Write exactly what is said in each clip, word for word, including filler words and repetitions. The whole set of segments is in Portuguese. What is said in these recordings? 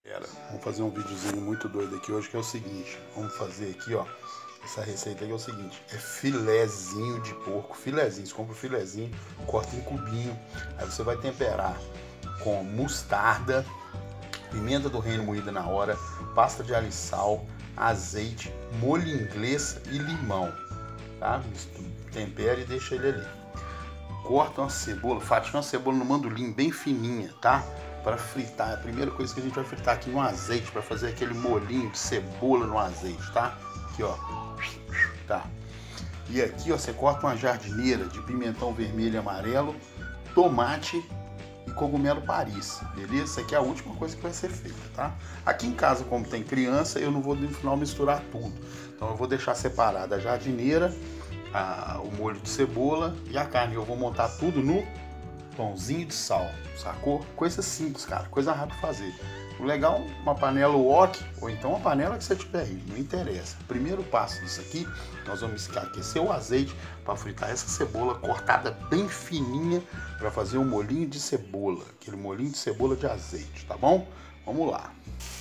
Galera, vamos fazer um videozinho muito doido aqui hoje, que é o seguinte. Vamos fazer aqui, ó. Essa receita aqui é o seguinte: é filezinho de porco, filezinho. Você compra o filezinho, corta em cubinho. Aí você vai temperar com mostarda, pimenta do reino moída na hora, pasta de alho e sal, azeite, molho inglês e limão, tá? Tempera e deixa ele ali. Corta uma cebola, fatia uma cebola no mandolim bem fininha, tá? Para fritar, a primeira coisa que a gente vai fritar aqui no azeite, para fazer aquele molhinho de cebola no azeite, tá? Aqui, ó, tá? E aqui, ó, você corta uma jardineira de pimentão vermelho e amarelo, tomate e cogumelo Paris, beleza? Isso aqui é a última coisa que vai ser feita, tá? Aqui em casa, como tem criança, eu não vou no final misturar tudo. Então eu vou deixar separada a jardineira, a, o molho de cebola e a carne. Eu vou montar tudo no pãozinho de sal, sacou? Coisa simples, cara, coisa rápida de fazer. O legal, uma panela wok, ou então uma panela que você tiver aí, não interessa. Primeiro passo disso aqui, nós vamos aquecer o azeite para fritar essa cebola cortada bem fininha, para fazer um molhinho de cebola, aquele molhinho de cebola de azeite, tá bom? Vamos lá.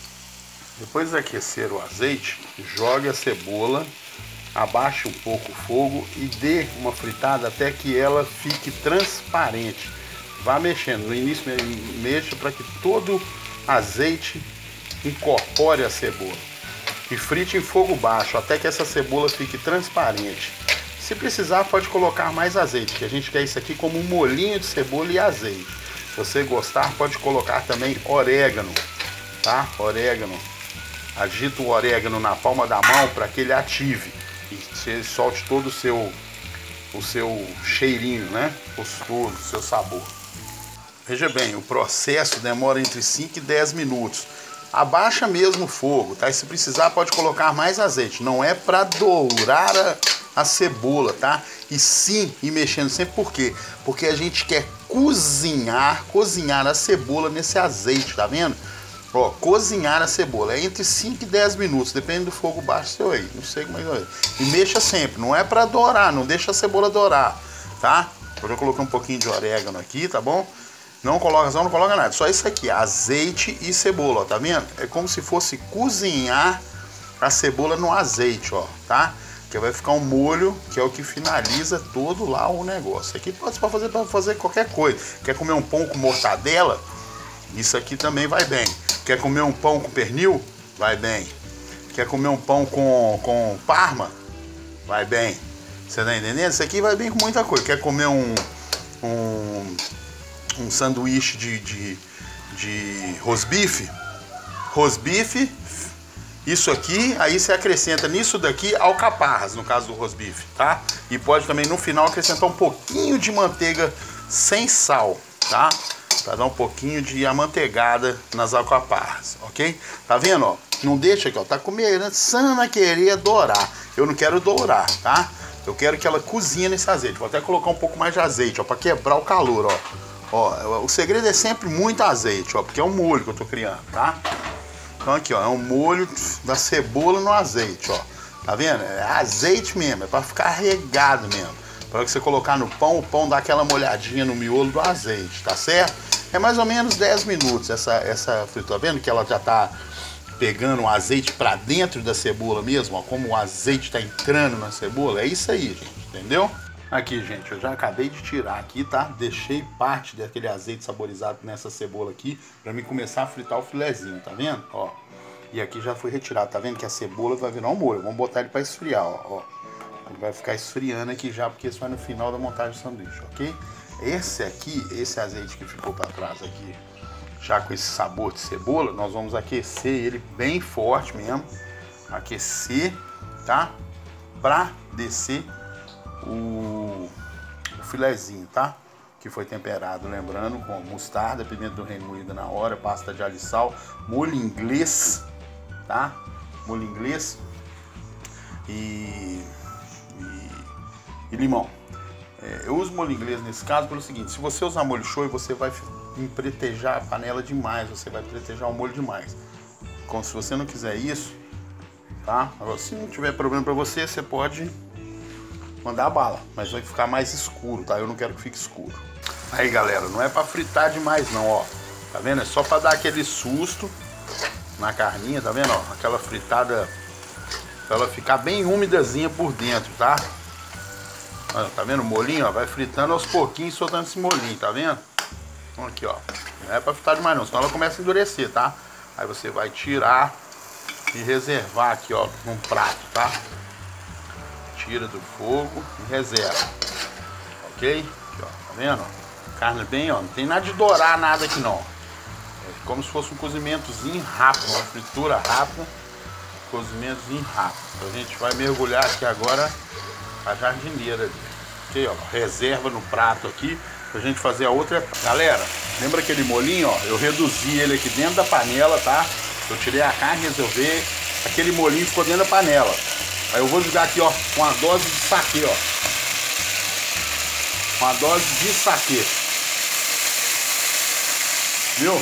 Depois de aquecer o azeite, jogue a cebola, abaixe um pouco o fogo e dê uma fritada até que ela fique transparente. Vá mexendo, no início mexa para que todo azeite incorpore a cebola e frite em fogo baixo até que essa cebola fique transparente. Se precisar, pode colocar mais azeite, que a gente quer isso aqui como um molhinho de cebola e azeite. Se você gostar, pode colocar também orégano, tá? Orégano. Agita o orégano na palma da mão para que ele ative e você solte todo o seu o seu cheirinho, né? Gostoso, o seu sabor. Veja bem, o processo demora entre cinco e dez minutos. Abaixa mesmo o fogo, tá? E se precisar, pode colocar mais azeite. Não é para dourar a, a cebola, tá? E sim, ir mexendo sempre. Por quê? Porque a gente quer cozinhar, cozinhar a cebola nesse azeite, tá vendo? Ó, cozinhar a cebola é entre cinco e dez minutos, depende do fogo baixo seu aí. Não sei como é que é. E mexa sempre, não é para dourar, não deixa a cebola dourar, tá? Eu já coloquei um pouquinho de orégano aqui, tá bom? Não coloca sal, não coloca nada, só isso aqui, azeite e cebola, ó, tá vendo? É como se fosse cozinhar a cebola no azeite, ó, tá? Que vai ficar um molho, que é o que finaliza todo lá o negócio. Aqui pode fazer para fazer qualquer coisa. Quer comer um pão com mortadela? Isso aqui também vai bem. Quer comer um pão com pernil? Vai bem. Quer comer um pão com, com parma? Vai bem. Você tá entendendo? Isso aqui vai bem com muita coisa. Quer comer um... um um sanduíche de, de, de rosbife, rosbife, isso aqui, aí você acrescenta nisso daqui alcaparras, no caso do rosbife, tá? E pode também no final acrescentar um pouquinho de manteiga sem sal, tá? Pra dar um pouquinho de amanteigada nas alcaparras, ok? Tá vendo, ó? Não deixa aqui, ó, tá começando a querer dourar. Eu não quero dourar, tá? Eu quero que ela cozinhe nesse azeite. Vou até colocar um pouco mais de azeite, ó, pra quebrar o calor, ó. Ó, o segredo é sempre muito azeite, ó, porque é um molho que eu tô criando, tá? Então aqui, ó, é um molho da cebola no azeite, ó. Tá vendo? É azeite mesmo, é pra ficar regado mesmo. Pra que você colocar no pão, o pão dá aquela molhadinha no miolo do azeite, tá certo? É mais ou menos dez minutos essa, essa fritura. Tá vendo que ela já tá pegando o azeite pra dentro da cebola mesmo, ó? Como o azeite tá entrando na cebola, é isso aí, gente, entendeu? Aqui, gente, eu já acabei de tirar aqui, tá? Deixei parte daquele azeite saborizado nessa cebola aqui pra mim começar a fritar o filezinho, tá vendo? Ó, e aqui já foi retirado, tá vendo que a cebola vai virar um molho. Vamos botar ele pra esfriar, ó, ó. Ele vai ficar esfriando aqui já, porque isso vai no final da montagem do sanduíche, ok? Esse aqui, esse azeite que ficou pra trás aqui, já com esse sabor de cebola, nós vamos aquecer ele bem forte mesmo. Aquecer, tá? Pra descer O, o filezinho, tá? Que foi temperado, lembrando, com mostarda, pimenta do reino moída na hora, pasta de alho e sal, molho inglês, tá? Molho inglês e, e, e limão. É, eu uso molho inglês nesse caso pelo seguinte: se você usar molho shoyu, você vai empretejar a panela demais, você vai empretejar o molho demais. Então, se você não quiser isso, tá? Agora, se não tiver problema para você, você pode mandar bala, mas vai ficar mais escuro, tá? Eu não quero que fique escuro. Aí, galera, não é para fritar demais não, ó. Tá vendo? É só para dar aquele susto na carninha, tá vendo? Ó, aquela fritada pra ela ficar bem úmidazinha por dentro, tá? Olha, tá vendo o molinho, ó? Vai fritando aos pouquinhos, soltando esse molinho, tá vendo? Então aqui, ó. Não é pra fritar demais não, senão ela começa a endurecer, tá? Aí você vai tirar e reservar aqui, ó, num prato, tá? Tira do fogo e reserva. Ok? Aqui, ó, tá vendo? Carne bem, ó, não tem nada de dourar nada aqui não. É como se fosse um cozimentozinho rápido, uma fritura rápida, cozimentozinho rápido. Então a gente vai mergulhar aqui agora a jardineira ali. Ok, ó, reserva no prato aqui pra gente fazer a outra. Galera, lembra aquele molinho, ó? Eu reduzi ele aqui dentro da panela, tá? Eu tirei a carne, reservei, aquele molinho ficou dentro da panela. Aí eu vou jogar aqui, ó, uma dose de saquê, ó. Uma dose de saquê. Viu?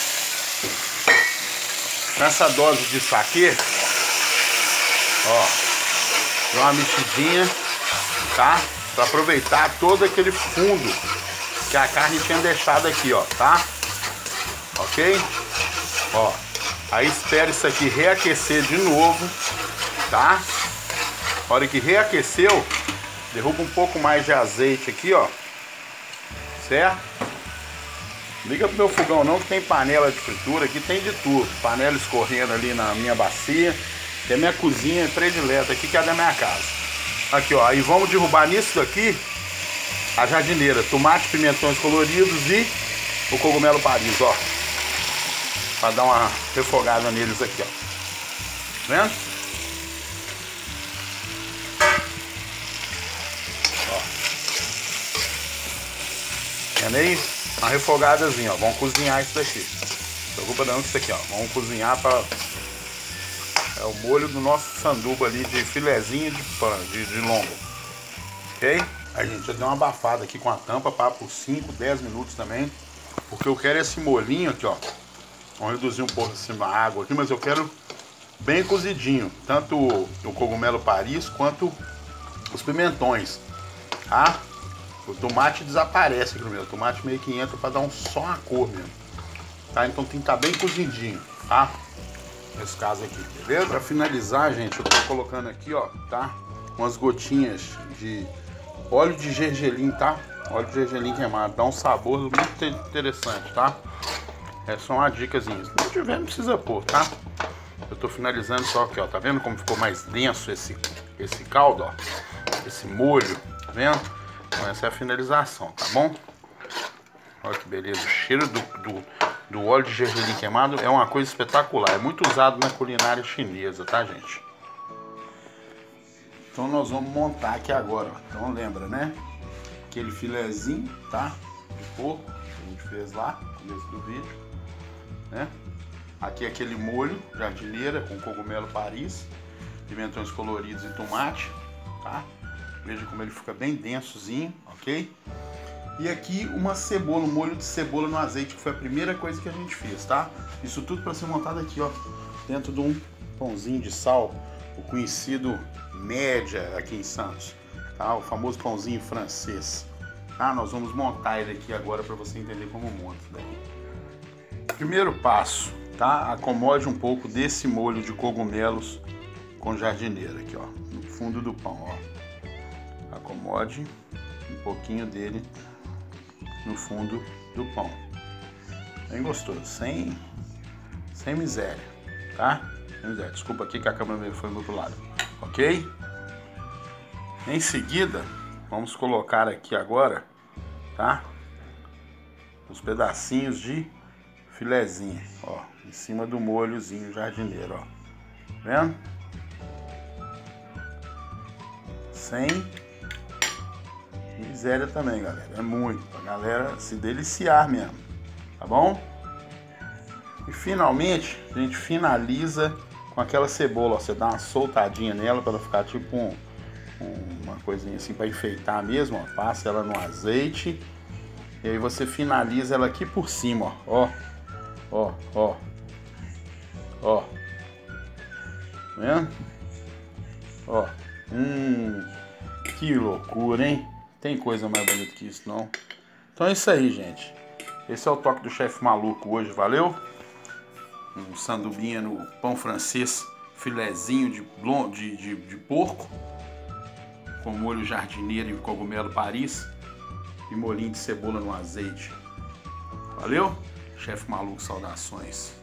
Com essa dose de saquê, ó, dá uma mexidinha, tá? Pra aproveitar todo aquele fundo que a carne tinha deixado aqui, ó, tá? Ok? Ó, aí espera isso aqui reaquecer de novo, tá? A hora que reaqueceu, derruba um pouco mais de azeite aqui, ó. Certo? Liga pro meu fogão não, que tem panela de fritura, aqui tem de tudo. Panela escorrendo ali na minha bacia. Que é minha cozinha predileta aqui, que é da minha casa. Aqui, ó, aí vamos derrubar nisso daqui a jardineira, tomate, pimentões coloridos e o cogumelo Paris, ó. Pra dar uma refogada neles aqui, ó. Vendo? Ó. Vendo aí? Uma refogadazinha, ó. Vamos cozinhar isso daqui. Não preocupa não com isso aqui, ó. Vamos cozinhar pra... É o molho do nosso sanduba ali de filezinho de pão, de, de lombo. Ok? A gente já deu uma abafada aqui com a tampa, para por cinco, dez minutos também. Porque eu quero esse molhinho aqui, ó. Vamos reduzir um pouco assim a água aqui, mas eu quero bem cozidinho. Tanto o, o cogumelo Paris quanto os pimentões. Tá? O tomate desaparece aqui no meu. O tomate meio que entra para dar um só a cor mesmo. Tá? Então tem que estar bem cozidinho, tá? Nesse caso aqui, beleza? Para finalizar, gente, eu tô colocando aqui, ó, tá? Umas gotinhas de óleo de gergelim, tá? Óleo de gergelim queimado, dá um sabor muito interessante, tá? É só uma dicasinha. Se não tiver, não precisa pôr, tá? Eu tô finalizando só aqui, ó. Tá vendo como ficou mais denso esse, esse caldo, ó? Esse molho, tá vendo? Então essa é a finalização, tá bom? Olha que beleza. O cheiro do... do do óleo de gergelim queimado é uma coisa espetacular, é muito usado na culinária chinesa, tá, gente? Então nós vamos montar aqui agora, ó. Então lembra, né? Aquele filezinho, tá? De porco que a gente fez lá no começo do vídeo, né? Aqui aquele molho jardineira com cogumelo Paris, pimentões coloridos e tomate, tá? Veja como ele fica bem densozinho, ok? E aqui uma cebola, um molho de cebola no azeite, que foi a primeira coisa que a gente fez, tá? Isso tudo para ser montado aqui, ó, dentro de um pãozinho de sal, o conhecido média aqui em Santos, tá? O famoso pãozinho francês, tá? Nós vamos montar ele aqui agora para você entender como monta isso daí. Primeiro passo, tá? Acomode um pouco desse molho de cogumelos com jardineira aqui, ó, no fundo do pão, ó. Acomode um pouquinho dele no fundo do pão. Bem gostoso, sem, sem miséria, tá? Sem miséria. Desculpa aqui que a câmera foi do outro lado, ok? Em seguida, vamos colocar aqui agora, tá? Os pedacinhos de filezinho, ó, em cima do molhozinho jardineiro, ó. Vendo? Sem miséria também, galera. É muito pra galera se deliciar mesmo, tá bom? E finalmente a gente finaliza com aquela cebola, ó. Você dá uma soltadinha nela para ela ficar tipo um, um, uma coisinha assim para enfeitar mesmo, ó. Passa ela no azeite e aí você finaliza ela aqui por cima, ó, ó, ó, ó, tá vendo? Ó, hum, que loucura, hein? Tem coisa mais bonita que isso, não? Então é isso aí, gente. Esse é o toque do chefe maluco hoje, valeu? um sandubinha no pão francês, filezinho de, de, de, de porco, com molho jardineiro e cogumelo Paris e molhinho de cebola no azeite. Valeu? Chefe Maluco, saudações.